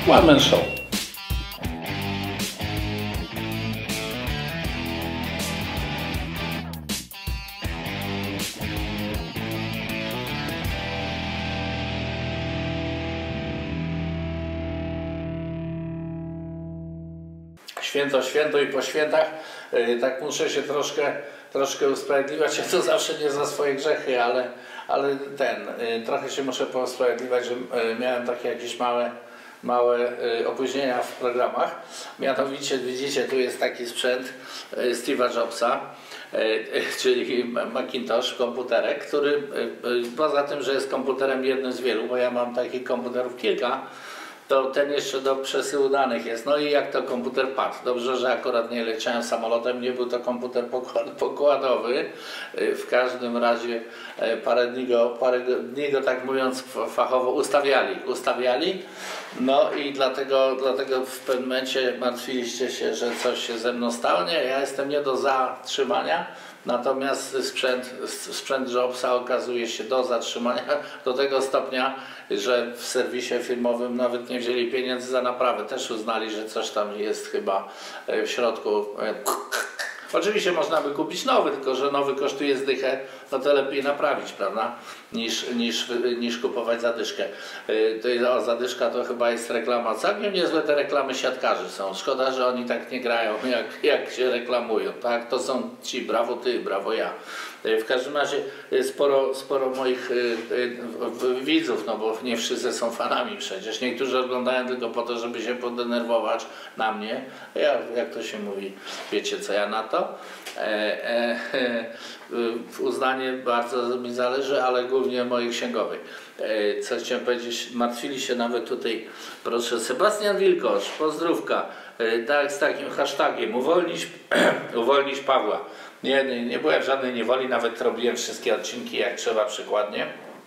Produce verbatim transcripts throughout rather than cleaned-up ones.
One Man Show. Święto, święto i po świętach, tak muszę się troszkę, troszkę usprawiedliwiać, ja to zawsze nie za swoje grzechy, ale, ale ten, trochę się muszę posprawiedliwiać, że miałem takie jakieś małe, małe opóźnienia w programach. Mianowicie widzicie, tu jest taki sprzęt Steve'a Jobsa, czyli Macintosh, komputerek, który poza tym, że jest komputerem jednym z wielu, bo ja mam takich komputerów kilka, to ten jeszcze do przesyłu danych jest. No i jak to komputer padł. Dobrze, że akurat nie leciałem samolotem, nie był to komputer pokładowy. W każdym razie parę dni go, parę dni go tak mówiąc fachowo ustawiali. ustawiali. No i dlatego, dlatego w pewnym momencie martwiliście się, że coś się ze mną stało. Nie, ja jestem nie do zatrzymania. Natomiast sprzęt, sprzęt Jobsa okazuje się do zatrzymania do tego stopnia, że w serwisie firmowym nawet nie wzięli pieniędzy za naprawę. Też uznali, że coś tam jest chyba w środku. Oczywiście można by kupić nowy, tylko że nowy kosztuje zdychę, no to lepiej naprawić, prawda, niż, niż, niż kupować zadyszkę. To, o, zadyszka to chyba jest reklama. Całkiem niezłe te reklamy siatkarzy są. Szkoda, że oni tak nie grają, jak, jak się reklamują. Tak? To są ci, brawo ty, brawo ja. W każdym razie sporo, sporo moich y, y, widzów, no bo nie wszyscy są fanami przecież. Niektórzy oglądają tylko po to, żeby się podenerwować na mnie. Ja, jak to się mówi, wiecie co ja na to? E, e, e, uznanie bardzo mi zależy, ale głównie mojej księgowej. E, co chciałem powiedzieć, martwili się nawet tutaj, proszę, Sebastian Wilkosz, pozdrówka, e, tak, z takim hashtagiem, uwolnić, uwolnić Pawła. Nie, nie, nie byłem w żadnej niewoli, nawet robiłem wszystkie odcinki jak trzeba przykładnie.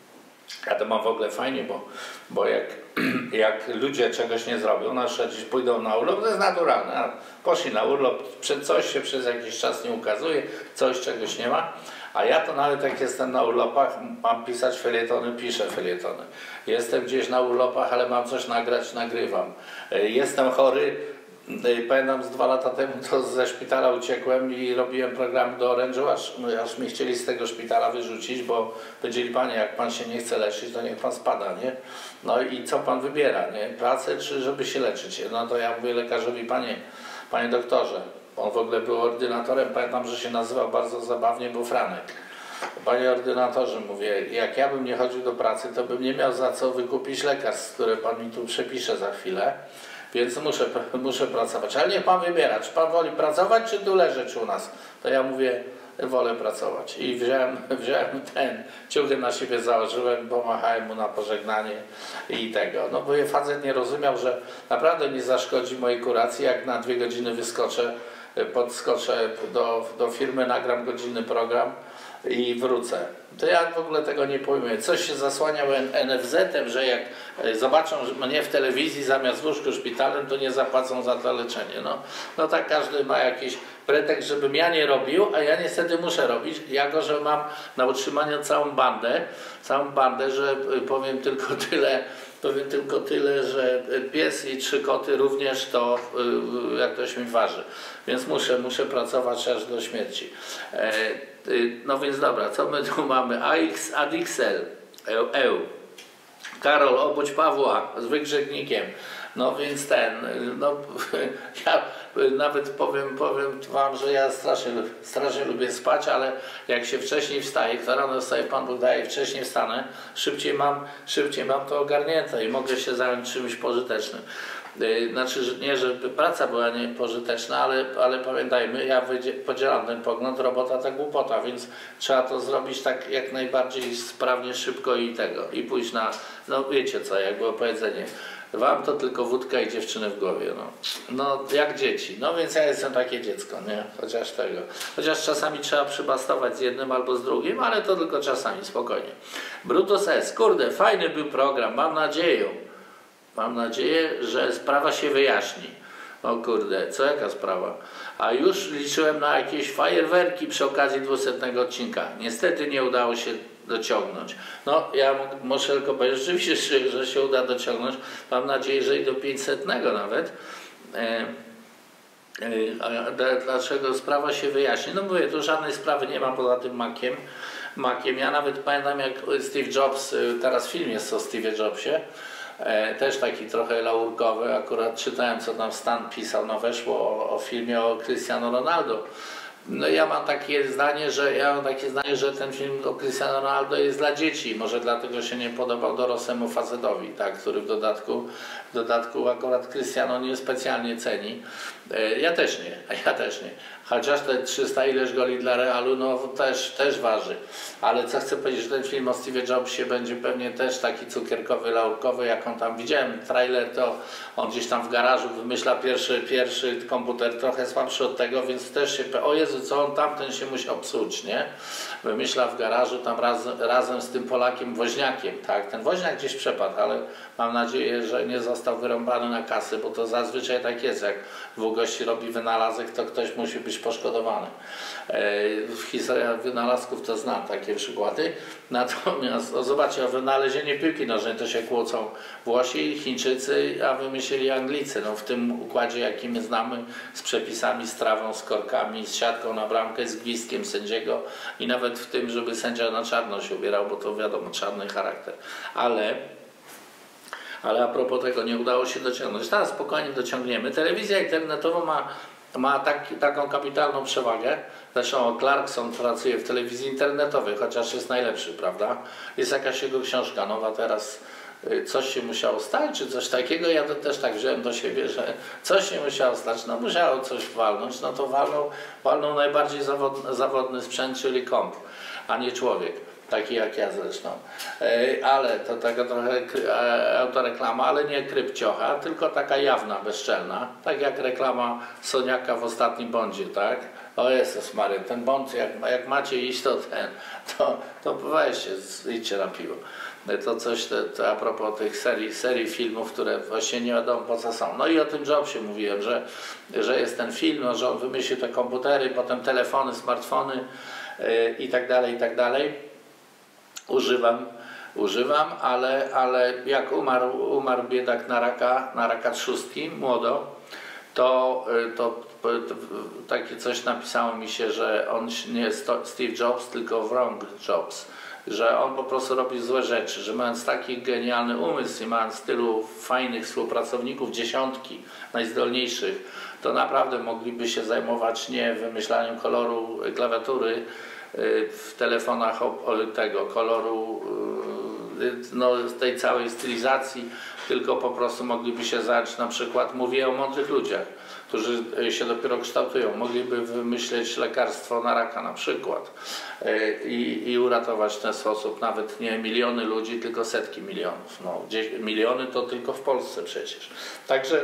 Ja to mam w ogóle fajnie, bo, bo jak, jak ludzie czegoś nie zrobią, na przykład gdzieś pójdą na urlop, to jest naturalne. Poszli na urlop, przed coś się przez jakiś czas nie ukazuje, coś czegoś nie ma. A ja to nawet jak jestem na urlopach, mam pisać felietony, piszę felietony. Jestem gdzieś na urlopach, ale mam coś nagrać, nagrywam. Jestem chory. Pamiętam z dwa lata temu to ze szpitala uciekłem i robiłem program do Orange'u, aż, aż mnie chcieli z tego szpitala wyrzucić, bo powiedzieli, panie, jak pan się nie chce leczyć, to niech pan spada, nie? No i co pan wybiera, nie? Pracę czy żeby się leczyć? No to ja mówię lekarzowi, panie, panie doktorze, on w ogóle był ordynatorem, pamiętam, że się nazywał bardzo zabawnie, był Franek. Panie ordynatorze, mówię, jak ja bym nie chodził do pracy, to bym nie miał za co wykupić lekarstw, które pan mi tu przepisze za chwilę. Więc muszę, muszę pracować. Ale niech pan wybiera, czy pan woli pracować, czy tu leżeć u nas. To ja mówię, wolę pracować. I wziąłem, wziąłem ten, ciuchy na siebie założyłem, pomachałem mu na pożegnanie i tego. No bo facet nie rozumiał, że naprawdę nie zaszkodzi mojej kuracji, jak na dwie godziny wyskoczę, podskoczę do, do firmy, nagram godzinny program i wrócę. To ja w ogóle tego nie pojmuję. Coś się zasłaniał N F Z-em, że jak zobaczą mnie w telewizji zamiast w łóżku szpitalnym, to nie zapłacą za to leczenie. No, no tak każdy ma jakiś pretekst, żebym ja nie robił, a ja niestety muszę robić, jako że mam na utrzymaniu całą bandę, całą bandę, że powiem tylko tyle, powiem tylko tyle, że pies i trzy koty również to, jak ktoś mi waży. Więc muszę, muszę pracować aż do śmierci. No więc dobra, co my tu mamy? A X, Adixel, E U. Karol, obudź Pawła z wygrzegnikiem. No więc ten, no ja nawet powiem, powiem wam, że ja strasznie, strasznie lubię spać, ale jak się wcześniej wstaje, kto rano wstaje, Pan Bóg daje, wcześniej wstanę, szybciej mam, szybciej mam to ogarnięte i mogę się zająć czymś pożytecznym. Znaczy, że nie, żeby praca była niepożyteczna, ale, ale pamiętajmy, ja podzielam ten pogląd, robota to głupota, więc trzeba to zrobić tak jak najbardziej sprawnie, szybko i tego, i pójść na, no wiecie co, jak było powiedzenie, wam to tylko wódka i dziewczyny w głowie, no. No jak dzieci, no więc ja jestem takie dziecko, nie, chociaż tego, chociaż czasami trzeba przybastować z jednym albo z drugim, ale to tylko czasami, spokojnie. Brutus S, kurde, fajny był program, mam nadzieję, Mam nadzieję, że sprawa się wyjaśni. O kurde, co jaka sprawa? A już liczyłem na jakieś fajerwerki przy okazji dwusetnego odcinka. Niestety nie udało się dociągnąć. No ja muszę tylko powiedzieć, rzeczywiście, że, że się uda dociągnąć. Mam nadzieję, że i do pięćsetnego nawet. E, e, dlaczego sprawa się wyjaśni? No mówię, tu żadnej sprawy nie ma poza tym Maciem. Maciem. Ja nawet pamiętam, jak Steve Jobs, teraz film jest o Steve'ie Jobsie, e, też taki trochę laurkowy, akurat czytałem, co tam Stan pisał, no weszło o, o filmie o Cristiano Ronaldo. No ja mam takie zdanie, że ja mam takie zdanie, że ten film o Cristiano Ronaldo jest dla dzieci. Może dlatego się nie podobał dorosłemu facetowi, tak, który w dodatku, w dodatku akurat Cristiano nie specjalnie ceni. Ja też nie, ja też nie. Chociaż te trzysta ileś goli dla Realu, no też, też waży. Ale co chcę powiedzieć, że ten film o Steve'ie Jobsie będzie pewnie też taki cukierkowy, laurkowy, jak on tam widziałem. Trailer to on gdzieś tam w garażu wymyśla pierwszy, pierwszy komputer, trochę słabszy od tego, więc też się, o Jezu, co on tamten się musiał psuć, nie? Wymyśla w garażu tam raz, razem z tym Polakiem woźniakiem, tak? Ten woźniak gdzieś przepadł, ale mam nadzieję, że nie został wyrąbany na kasy, bo to zazwyczaj tak jest, jak dwóch gości robi wynalazek, to ktoś musi być poszkodowany. W historii wynalazków to znam takie przykłady. Natomiast o, zobaczcie, o wynalezienie piłki nożnej to się kłócą Włosi, Chińczycy, a wymyślili Anglicy. No, w tym układzie, jaki my znamy, z przepisami, z trawą, z korkami, z siatką na bramkę, z gwizdkiem sędziego i nawet w tym, żeby sędzia na czarno się ubierał, bo to wiadomo, czarny charakter. Ale Ale a propos tego, nie udało się dociągnąć. Teraz spokojnie dociągniemy. Telewizja internetowa ma, ma taki, taką kapitalną przewagę. Zresztą Clarkson pracuje w telewizji internetowej, chociaż jest najlepszy, prawda? Jest jakaś jego książka nowa teraz. Coś się musiało stać, czy coś takiego. Ja to też tak wziąłem do siebie, że coś się musiało stać. No musiało coś walnąć. No to walnął, walnął najbardziej zawodny, zawodny sprzęt, czyli komp, a nie człowiek. Taki jak ja zresztą. Ale to taka trochę autoreklama, ale nie krypciocha, tylko taka jawna, bezczelna. Tak jak reklama Soniaka w ostatnim Bondzie, tak? O Jezus Maria, ten Bond, jak, jak macie iść, to ten, to, to weźcie, idźcie na piwo. To coś, to, to a propos tych serii, serii filmów, które właśnie nie wiadomo po co są. No i o tym Jobsie mówiłem, że, że jest ten film, no, że on wymyślił te komputery, potem telefony, smartfony yy, i tak dalej, i tak dalej. Używam, używam, ale, ale jak umarł, umarł biedak na raka, na raka trzustki, młodo, to, to, to takie coś napisało mi się, że on nie jest Steve Jobs, tylko wrong Jobs. Że on po prostu robi złe rzeczy, że mając taki genialny umysł i mając tylu fajnych współpracowników, dziesiątki najzdolniejszych, to naprawdę mogliby się zajmować nie wymyślaniem koloru klawiatury w telefonach tego koloru, no, tej całej stylizacji, tylko po prostu mogliby się zająć, na przykład, mówię o mądrych ludziach, którzy się dopiero kształtują, mogliby wymyśleć lekarstwo na raka na przykład i, i uratować w ten sposób nawet nie miliony ludzi, tylko setki milionów. No, gdzieś, miliony to tylko w Polsce przecież. Także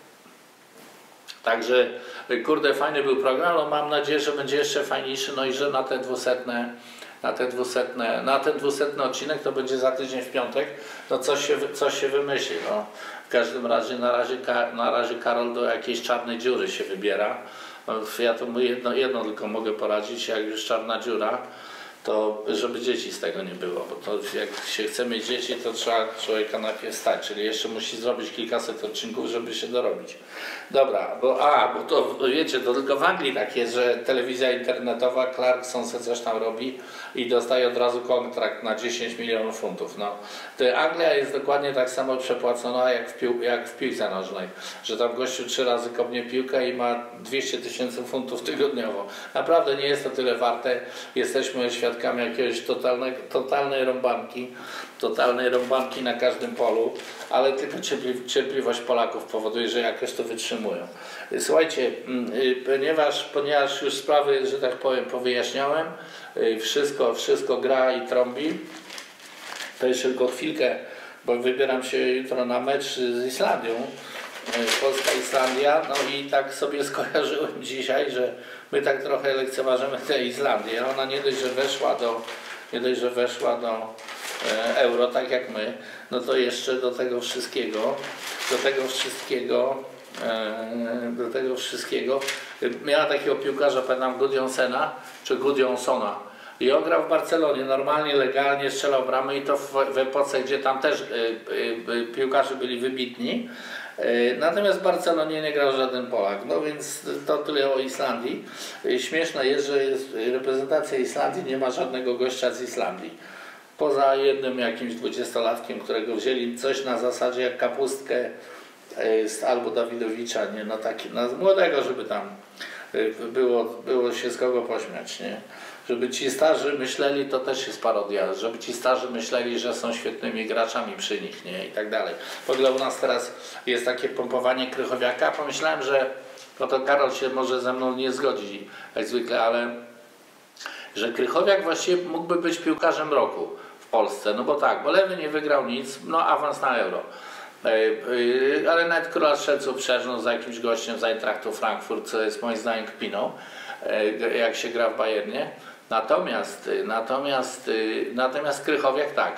Także, kurde, fajny był program, ale mam nadzieję, że będzie jeszcze fajniejszy, no i że na te dwusetne, na te dwusetne, na ten dwusetny odcinek, to będzie za tydzień w piątek, no coś się, coś się wymyśli, no. W każdym razie, na razie, na razie Karol do jakiejś czarnej dziury się wybiera. Ja to mu jedno, jedno tylko mogę poradzić, jak już czarna dziura, to żeby dzieci z tego nie było, bo to jak się chce mieć dzieci, to trzeba człowieka najpierw stać, czyli jeszcze musi zrobić kilkaset odcinków, żeby się dorobić. Dobra, bo a, bo to wiecie, to tylko w Anglii tak jest, że telewizja internetowa, Clarkson se coś tam robi i dostaje od razu kontrakt na dziesięć milionów funtów. No. To Anglia jest dokładnie tak samo przepłacona jak w, pił, jak w piłce nożnej, że tam gościu trzy razy kopnie piłkę i ma dwieście tysięcy funtów tygodniowo. Naprawdę nie jest to tyle warte. Jesteśmy świadkami jakiegoś totalnej, totalnej rąbanki, totalnej rąbanki na każdym polu, ale tylko cierpli, cierpliwość Polaków powoduje, że jakoś to wytrzymują. Słuchajcie, ponieważ, ponieważ już sprawy, że tak powiem, powyjaśniałem, wszystko, wszystko gra i trąbi, to jeszcze tylko chwilkę, bo wybieram się jutro na mecz z Islandią, Polska-Islandia, no i tak sobie skojarzyłem dzisiaj, że my tak trochę lekceważymy tę Islandię. Ona nie dość, że weszła do, nie dość, że weszła do euro, tak jak my, no to jeszcze do tego wszystkiego, do tego wszystkiego, do tego wszystkiego miała takiego piłkarza, pamiętam, Gudjonssena, czy Gudjonssona, I on grał w Barcelonie, normalnie, legalnie strzelał bramy i to w, w epoce, gdzie tam też y, y, y, piłkarze byli wybitni. Y, natomiast w Barcelonie nie grał żaden Polak. No więc to tyle o Islandii. Y, śmieszne jest, że jest, reprezentacja Islandii nie ma żadnego gościa z Islandii. Poza jednym jakimś dwudziestolatkiem, którego wzięli coś na zasadzie jak Kapustkę y, albo Dawidowicza, nie? No taki, no, młodego, żeby tam y, było, było się z kogo pośmiać, nie? Żeby ci starzy myśleli, to też jest parodia, żeby ci starzy myśleli, że są świetnymi graczami przy nich, nie? I tak dalej. W ogóle u nas teraz jest takie pompowanie Krychowiaka. Pomyślałem, że, no to Karol się może ze mną nie zgodzi, jak zwykle, ale że Krychowiak właściwie mógłby być piłkarzem roku w Polsce. No bo tak, bo Lewy nie wygrał nic, no awans na Euro. Ale nawet Króla Strzelców przeżnął za jakimś gościem z Eintrachtu Frankfurt, co jest moim zdaniem kpiną, jak się gra w Bayernie. Natomiast, natomiast, natomiast Krychowiak tak,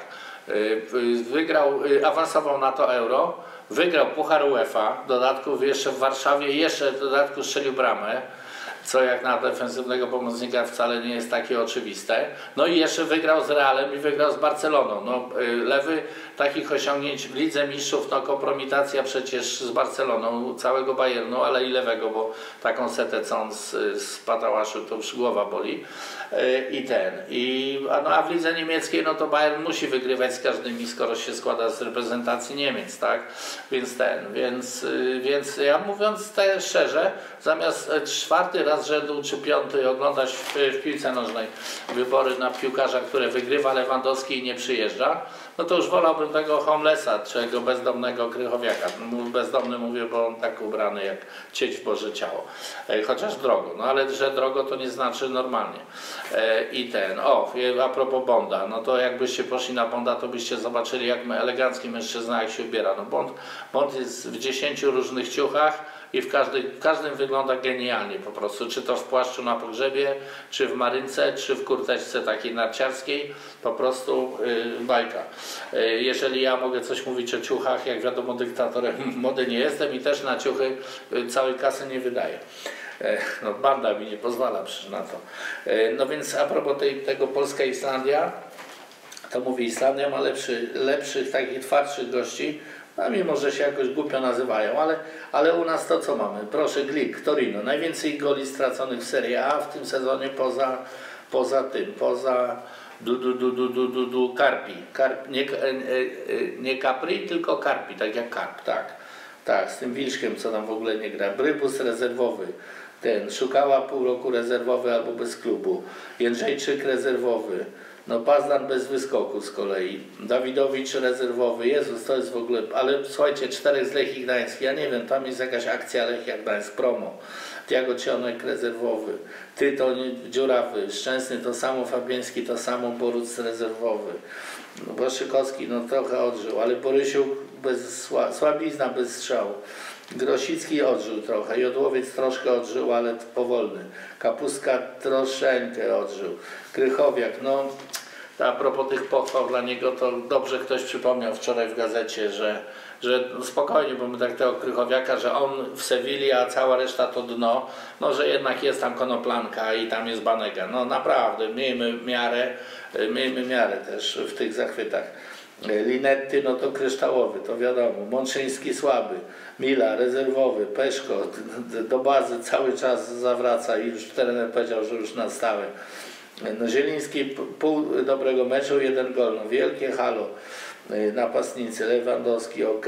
wygrał, awansował na to Euro, wygrał Puchar UEFA, w dodatku jeszcze w Warszawie, jeszcze w dodatku strzelił bramę, co jak na defensywnego pomocnika wcale nie jest takie oczywiste. No i jeszcze wygrał z Realem i wygrał z Barceloną. No, Lewy takich osiągnięć w Lidze Mistrzów, no kompromitacja przecież z Barceloną, całego Bayernu, ale i Lewego, bo taką setę co on z, z Patałaszu, to już głowa boli. I ten. I, a, no, a w lidze niemieckiej, no to Bayern musi wygrywać z każdymi, skoro się składa z reprezentacji Niemiec, tak? Więc ten, więc, więc ja mówiąc te szczerze, zamiast czwarty raz rzędu czy piąty oglądać w, w piłce nożnej wybory na piłkarza, które wygrywa Lewandowski i nie przyjeżdża, no to już wolałbym tego homelessa, czy tego bezdomnego Krychowiaka. Bezdomny mówię, bo on tak ubrany jak cieć w Boże ciało. Chociaż drogo, no ale że drogo to nie znaczy normalnie. I ten, o, a propos Bonda, no to jakbyście poszli na Bonda, to byście zobaczyli, jak elegancki mężczyzna, jak się ubiera. No Bond, Bond jest w dziesięciu różnych ciuchach i w, każdy, w każdym wygląda genialnie po prostu, czy to w płaszczu na pogrzebie, czy w marynce, czy w kurteczce takiej narciarskiej, po prostu yy, bajka. Yy, jeżeli ja mogę coś mówić o ciuchach, jak wiadomo, dyktatorem mody nie jestem i też na ciuchy yy, całej kasy nie wydaję. No banda mi nie pozwala przecież na to. No więc a propos tej, tego Polska-Islandia, to mówię, Islandia ma lepszy, lepszych, takich twardszych gości, a mimo, że się jakoś głupio nazywają, ale, ale u nas to co mamy? Proszę, Glik, Torino, najwięcej goli straconych w Serie A w tym sezonie poza, poza tym, poza du, du, du, du, du, du, du, Carpi, Carp, nie, nie Capri, tylko Carpi, tak jak Karp, tak. Tak, z tym Wilczkiem, co tam w ogóle nie gra. Brybus rezerwowy, ten, Szukała pół roku rezerwowy albo bez klubu. Jędrzejczyk rezerwowy. No Pazdan bez wyskoku z kolei. Dawidowicz rezerwowy. Jezus, to jest w ogóle... Ale słuchajcie, czterech z Lechii Gdańsk. Ja nie wiem, tam jest jakaś akcja Lechia Gdańsk promo. Tiago Cionek rezerwowy. Tytoń dziurawy. Szczęsny to samo, Fabiański to samo, Boruc rezerwowy. No, Błaszczykowski no trochę odżył, ale Borysiuk bez sła, słabizna bez strzału. Grosicki odżył trochę, Jodłowiec troszkę odżył, ale powolny. Kapustka troszeczkę odżył. Krychowiak, no a propos tych pochwał dla niego, to dobrze ktoś przypomniał wczoraj w gazecie, że, że spokojnie, bo my tak tego Krychowiaka, że on w Sewilli, a cała reszta to dno, no że jednak jest tam Konoplanka i tam jest Banega. No naprawdę, miejmy miarę, miejmy miarę też w tych zachwytach. Linetty, no to kryształowy, to wiadomo. Mączyński słaby, Mila rezerwowy, Peszko do bazy cały czas zawraca i już trener powiedział, że już na stałe. No Zieliński pół dobrego meczu, jeden gol, no wielkie halo. Napastnicy, Lewandowski ok,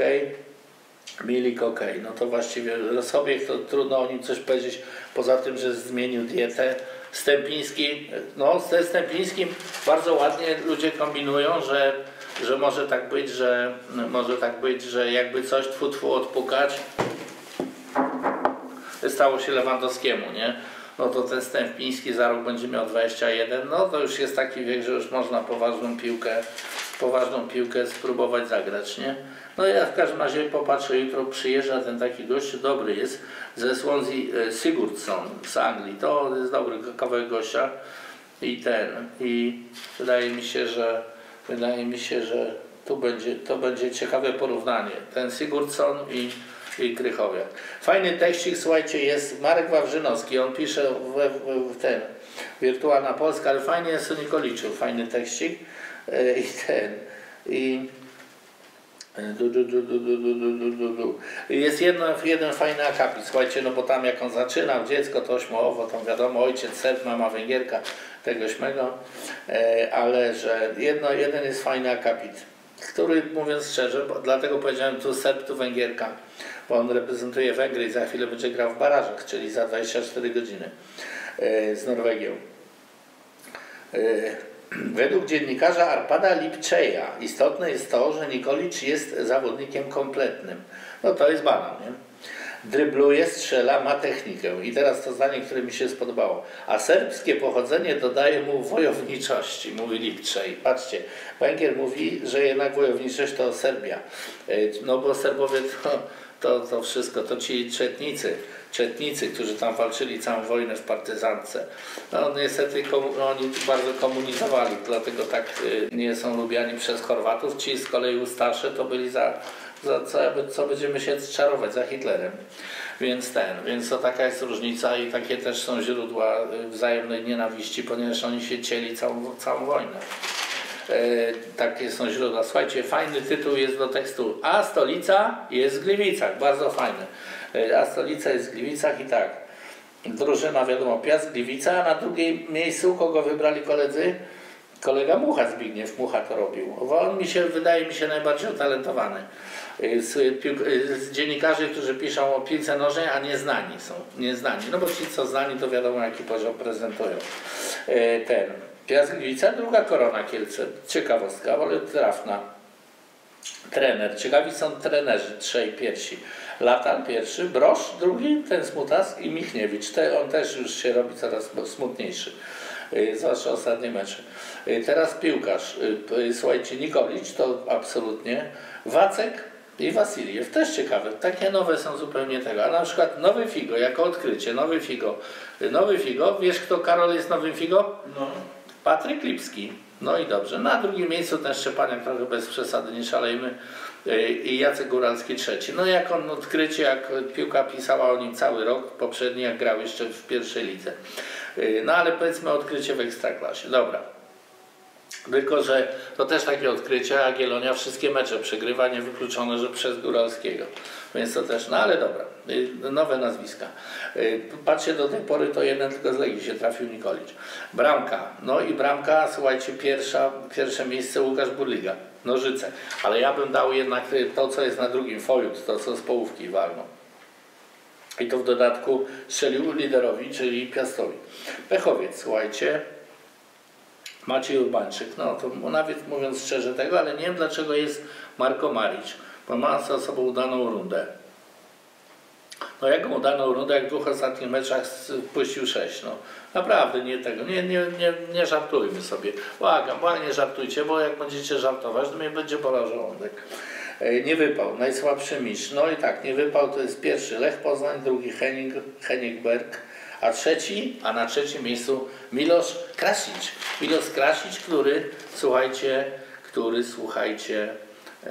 Milik ok, no to właściwie Sobiech to trudno o nim coś powiedzieć, poza tym, że zmienił dietę. Stępiński, no ze Stępińskim bardzo ładnie ludzie kombinują, że że może tak być, że może tak być, że jakby coś tfu tfu odpukać, stało się Lewandowskiemu, nie? No to ten Stępiński za rok będzie miał dwadzieścia jeden, no to już jest taki wiek, że już można poważną piłkę, poważną piłkę spróbować zagrać, nie? No ja w każdym razie popatrzę, jutro przyjeżdża ten taki gość, dobry jest, ze Swansea, Sigurdsson z Anglii, to jest dobry kawałek gościa i ten, i wydaje mi się, że Wydaje mi się, że tu będzie, to będzie ciekawe porównanie. Ten Sigurdsson i, i Krychowiak. Fajny tekścik, słuchajcie, jest Marek Wawrzynowski. On pisze w, w, w ten Wirtualna Polska, ale fajnie jest o Nikoliczu, fajny tekścik i ten, i Du, du, du, du, du, du, du, du, du. Jest jedno, jeden fajny akapit, słuchajcie, no bo tam jak on zaczynał, dziecko to ośmiołowo, tam wiadomo, ojciec Serb, mama Węgierka, tegoś mego, e, ale że jedno, jeden jest fajny akapit, który, mówiąc szczerze, bo, dlatego powiedziałem tu Serb, tu Węgierka, bo on reprezentuje Węgry i za chwilę będzie grał w barażach, czyli za dwadzieścia cztery godziny e, z Norwegią. E, Według dziennikarza Arpada Lipczeja istotne jest to, że Nikolicz jest zawodnikiem kompletnym. No to jest banan, nie? Drybluje, strzela, ma technikę. I teraz to zdanie, które mi się spodobało. A serbskie pochodzenie dodaje mu wojowniczości, mówi Lipczej. Patrzcie, Węgier mówi, że jednak wojowniczość to Serbia. No bo Serbowie to, to, to wszystko, to ci czetnicy. Czetnicy, którzy tam walczyli całą wojnę w partyzance. No niestety oni bardzo komunizowali, dlatego tak nie są lubiani przez Chorwatów. Ci z kolei starsze to byli za, za co, co będziemy się czarować, za Hitlerem. Więc ten, więc to taka jest różnica i takie też są źródła wzajemnej nienawiści, ponieważ oni się cieli całą, całą wojnę. E, takie są źródła. Słuchajcie, fajny tytuł jest do tekstu. A stolica jest w Gliwicach. Bardzo fajny. E, a stolica jest w Gliwicach i tak. Drużyna, wiadomo, Piast Gliwica, a na drugim miejscu kogo wybrali koledzy? Kolega Mucha, Zbigniew Mucha to robił. Bo on mi się, wydaje mi się najbardziej utalentowany. Z, z dziennikarzy, którzy piszą o piłce nożnej, a nieznani są. Nieznani. No bo ci co znani, to wiadomo jaki poziom prezentują. E, ten. Piast Gliwica, druga Korona Kielce. Ciekawostka, ale trafna. Trener. Ciekawi są trenerzy, trzej pierwsi. Latan pierwszy, Brosz drugi, ten Smutas i Michniewicz. Te, on też już się robi coraz smutniejszy. Yy, zwłaszcza ostatnie mecze. Yy, teraz piłkarz. Yy, słuchajcie, Nikolicz to absolutnie. Wacek i Wasiliew. Też ciekawe. Takie nowe są zupełnie tego. A na przykład Nowy Figo, jako odkrycie. Nowy Figo. Yy, Nowy Figo. Wiesz kto, Karol, jest Nowym Figo? No. Patryk Lipski. No i dobrze. Na drugim miejscu ten Szczepaniak, trochę bez przesady, nie szalejmy. I Jacek Góralski trzeci. No jak on odkrycie, jak piłka pisała o nim cały rok, poprzedni jak grał jeszcze w pierwszej lidze. No ale powiedzmy odkrycie w Ekstraklasie. Dobra. Tylko, że to też takie odkrycie, a Jagiellonia wszystkie mecze przegrywa, niewykluczone, że przez Góralskiego. Więc to też, no ale dobra, nowe nazwiska. Patrzcie, do tej pory to jeden tylko z Legii się trafił, Nikolicz. Bramka, no i bramka, słuchajcie, pierwsza, pierwsze miejsce Łukasz Burliga, Nożyce. Ale ja bym dał jednak to, co jest na drugim, Fojut, to co z połówki walną. I to w dodatku strzelił liderowi, czyli Piastowi. Pechowiec, słuchajcie. Maciej Urbańczyk, no to nawet mówiąc szczerze tego, ale nie wiem dlaczego jest Marko Marić, bo ma za sobą udaną rundę. No jaką udaną rundę, jak w dwóch ostatnich meczach puścił sześć, no naprawdę nie tego, nie, nie, nie, nie żartujmy sobie, błagam, błagam, nie żartujcie, bo jak będziecie żartować, to mnie będzie bolał żołądek. Nie wypał, najsłabszy mistrz, no i tak, nie wypał to jest pierwszy Lech Poznań, drugi Henning, Henningberg, a trzeci, a na trzecim miejscu Miloš Krasić. Miloš Krasić, który, słuchajcie, który, słuchajcie, e,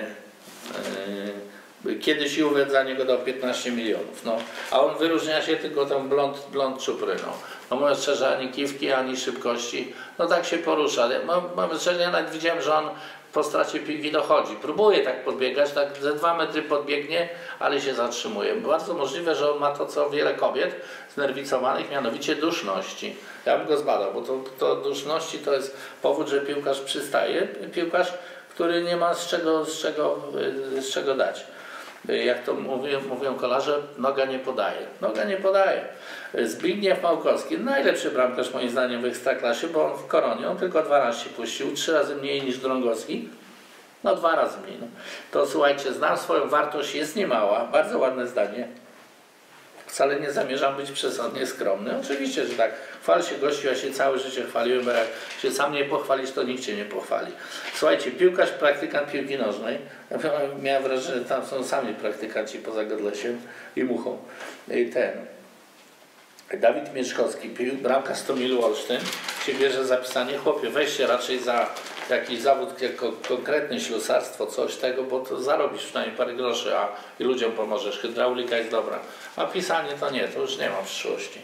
e, kiedyś Juve za niego dał piętnaście milionów, no, a on wyróżnia się tylko tą blond, blond czupryną. No mówiąc szczerze, ani kiwki, ani szybkości, no tak się porusza. Mam szczerze, ja nawet widziałem, że on po stracie piłki dochodzi. Próbuje tak podbiegać, tak ze dwa metry podbiegnie, ale się zatrzymuje. Bardzo możliwe, że on ma to, co wiele kobiet znerwicowanych, mianowicie duszności. Ja bym go zbadał, bo to, to duszności to jest powód, że piłkarz przystaje. Piłkarz, który nie ma z czego, z czego, z czego dać. Jak to mówią, mówią kolarze, noga nie podaje. Noga nie podaje. Zbigniew Małkowski, najlepszy bramkarz moim zdaniem w Ekstraklasie, bo on w Koronie, on tylko dwanaście puścił, trzy razy mniej niż Drągowski. No dwa razy mniej. No. To słuchajcie, znam swoją wartość, jest niemała, bardzo ładne zdanie. Wcale nie zamierzam być przesadnie skromny. Oczywiście, że tak. Chwal się gościu, ja się całe życie chwaliłem, bo jak się sam nie pochwalisz, to nikt cię nie pochwali. Słuchajcie, piłkarz, praktykant piłki nożnej. Miałem wrażenie, że tam są sami praktykanci poza Godlesiem i Muchą. I ten. Dawid Mieszkowski, bramkarz Stomilu Olsztyn, się bierze zapisanie. Chłopie, weź się raczej za jakiś zawód, jako konkretne ślusarstwo, coś tego, bo to zarobisz przynajmniej parę groszy, a i ludziom pomożesz. Hydraulika jest dobra. A pisanie to nie, to już nie ma przyszłości.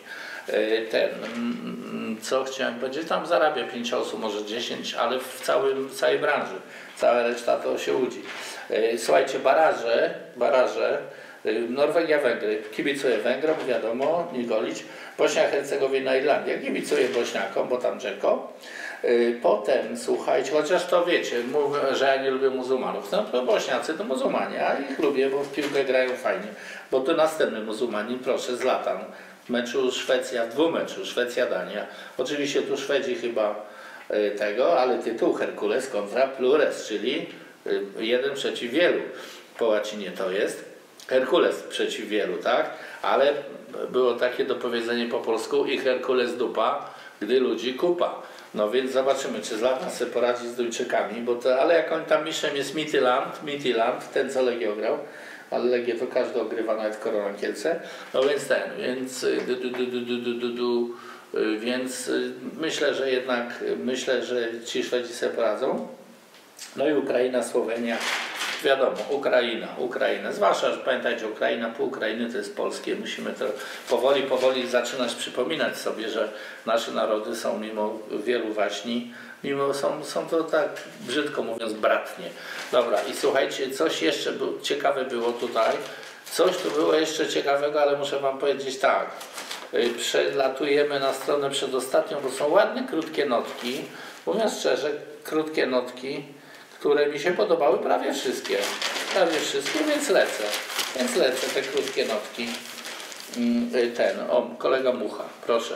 ten, co chciałem powiedzieć, tam zarabia pięć osób, może dziesięć, ale w, całym, w całej branży. Cała reszta to się łudzi. Słuchajcie, baraże, baraże, Norwegia, Węgry, kibicuję Węgrom, wiadomo, nie golić. Bośnia, Hercegowina, Irlandia, kibicuję Bośniakom, bo tam Dżeko. Potem, słuchajcie, chociaż to wiecie, mówię, że ja nie lubię muzułmanów. No to Bośniacy to muzułmanie, a ich lubię, bo w piłkę grają fajnie. Bo to następny muzułmanin, proszę, Zlatan. W meczu Szwecja, w dwumeczu Szwecja-Dania. Oczywiście tu Szwedzi chyba tego, ale tytuł Herkules kontra Plures, czyli jeden przeciw wielu. Po łacinie to jest. Herkules przeciw wielu, tak? Ale było takie dopowiedzenie po polsku i Herkules dupa, gdy ludzi kupa. No więc zobaczymy, czy Zlatan sobie poradzi z Duńczykami, bo to, ale jak on tam mistrzem jest Midtjylland, Midtjylland, ten co Legię grał, ale Legię to każdy ogrywa, nawet Korona Kielce. No więc ten, więc du, du, du, du, du, du, du, więc myślę, że jednak myślę, że ci Szwedzi sobie poradzą. No i Ukraina, Słowenia. Wiadomo, Ukraina, Ukraina, zwłaszcza, że pamiętajcie, Ukraina, pół Ukrainy to jest polskie. Musimy to powoli, powoli zaczynać przypominać sobie, że nasze narody są mimo wielu waśni, mimo są, są to tak brzydko mówiąc bratnie. Dobra, i słuchajcie, coś jeszcze było, ciekawe było tutaj, coś tu było jeszcze ciekawego, ale muszę wam powiedzieć tak. Przelatujemy na stronę przedostatnią, bo są ładne, krótkie notki. Mówiąc szczerze, krótkie notki, które mi się podobały prawie wszystkie. Prawie wszystkie, więc lecę. Więc lecę te krótkie notki. Ten, o, kolega Mucha, proszę.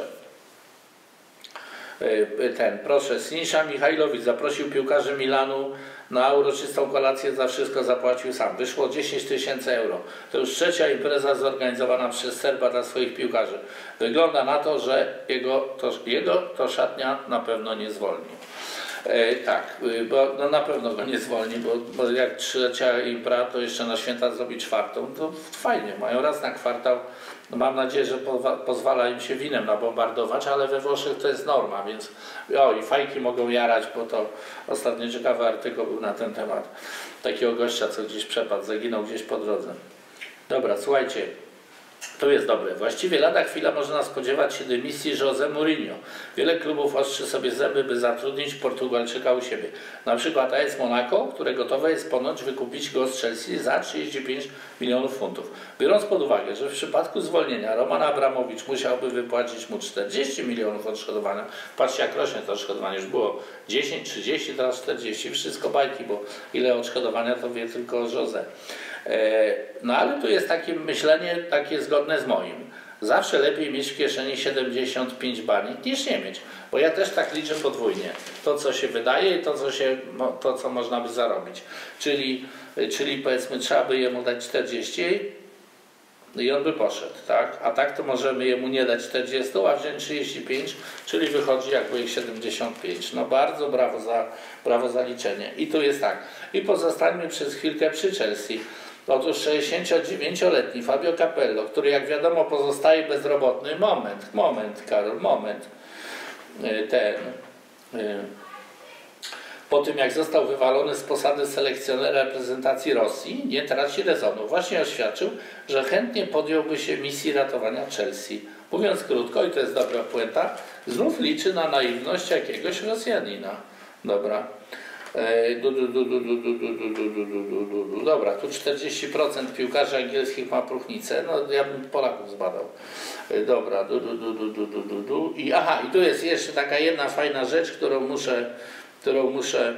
Ten, proszę, Sinisza Michajlowicz zaprosił piłkarzy Milanu na uroczystą kolację, za wszystko zapłacił sam. Wyszło dziesięć tysięcy euro. To już trzecia impreza zorganizowana przez Serba dla swoich piłkarzy. Wygląda na to, że jego to, jego to szatnia na pewno nie zwolni. E, tak, bo no na pewno go nie zwolni, bo, bo jak trzecia impra, to jeszcze na święta zrobi czwartą, to fajnie, mają raz na kwartał. No mam nadzieję, że po, pozwala im się winem nabombardować, ale we Włoszech to jest norma, więc o, i fajki mogą jarać, bo to ostatnio ciekawy artykuł był na ten temat. Takiego gościa, co gdzieś przepadł, zaginął gdzieś po drodze. Dobra, słuchajcie. To jest dobre. Właściwie lada chwila można spodziewać się dymisji José Mourinho. Wiele klubów ostrzy sobie zęby, by zatrudnić Portugalczyka u siebie. Na przykład A S Monaco, które gotowe jest ponoć wykupić go z Chelsea za trzydzieści pięć milionów funtów. Biorąc pod uwagę, że w przypadku zwolnienia Roman Abramowicz musiałby wypłacić mu czterdzieści milionów odszkodowania. Patrzcie, jak rośnie to odszkodowanie. Już było dziesięć, trzydzieści, teraz czterdzieści. Wszystko bajki, bo ile odszkodowania to wie tylko José. No ale tu jest takie myślenie takie zgodne z moim. Zawsze lepiej mieć w kieszeni siedemdziesiąt pięć bani niż nie mieć. Bo ja też tak liczę podwójnie. To co się wydaje i to co, się, to, co można by zarobić. Czyli, czyli powiedzmy trzeba by jemu dać czterdzieści i on by poszedł. Tak? A tak to możemy jemu nie dać czterdzieści, a wziąć trzydzieści pięć, czyli wychodzi jakby ich siedemdziesiąt pięć. No bardzo brawo za, brawo za liczenie. I tu jest tak. I pozostańmy przez chwilkę przy Chelsea. Otóż sześćdziesięciodziewięcioletni Fabio Capello, który jak wiadomo pozostaje bezrobotny, moment, moment Karol, moment, ten, po tym jak został wywalony z posady selekcjonera reprezentacji Rosji, nie traci rezonu. Właśnie oświadczył, że chętnie podjąłby się misji ratowania Chelsea. Mówiąc krótko, i to jest dobra puenta, znów liczy na naiwność jakiegoś Rosjanina. Dobra. Dobra, tu czterdzieści procent piłkarzy angielskich ma próchnicę, no ja bym Polaków zbadał. Dobra, du, du, du, du, du, du, du. I aha, i tu jest jeszcze taka jedna fajna rzecz, którą muszę, którą muszę,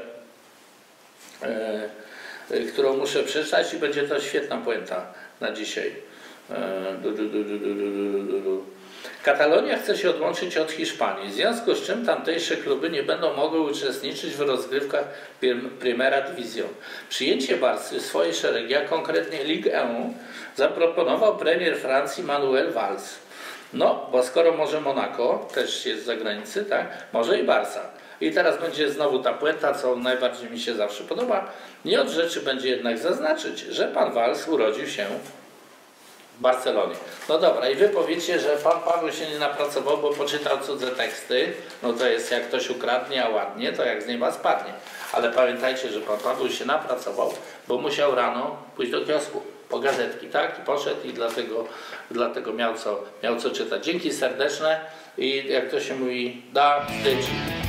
e, którą muszę przeczytać i będzie to świetna puenta na dzisiaj. E, du, du, du, du, du, du, du, du. Katalonia chce się odłączyć od Hiszpanii, w związku z czym tamtejsze kluby nie będą mogły uczestniczyć w rozgrywkach Primera Division. Przyjęcie Barcy w swojej szeregi, a konkretnie Ligue jeden, zaproponował premier Francji Manuel Valls. No, bo skoro może Monaco, też jest z zagranicy, tak, może i Barca. I teraz będzie znowu ta puenta, co najbardziej mi się zawsze podoba. Nie od rzeczy będzie jednak zaznaczyć, że pan Valls urodził się w Barcelonie. No dobra, i wy powiecie, że pan Paweł się nie napracował, bo poczytał cudze teksty. No to jest, jak ktoś ukradnie, a ładnie, to jak z nieba spadnie. Ale pamiętajcie, że pan Paweł się napracował, bo musiał rano pójść do kiosku o gazetki, tak? I poszedł i dlatego, dlatego miał, co, miał co czytać. Dzięki serdeczne i jak to się mówi, da dyci.